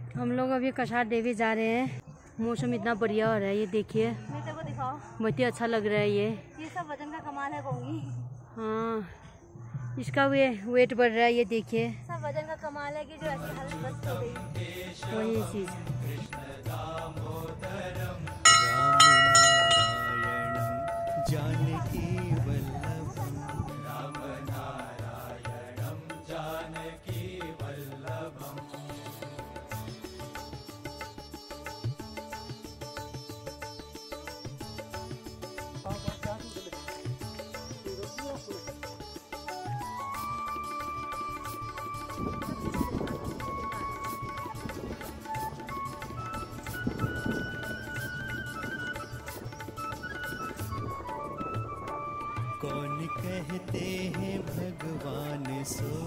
हम लोग अभी कछार देवी जा रहे हैं। मौसम इतना बढ़िया हो रहा है, ये देखिए। मैं तेरे को दिखाओ, बहुत ही अच्छा लग रहा है ये सब वजन का कमाल है कहूँगी। हाँ, इसका वेट बढ़ रहा है, ये देखिए। सब वजन का कमाल है कि जो ऐसी हालत बस हो गई। वही चीज। कौन कहते हैं भगवान सो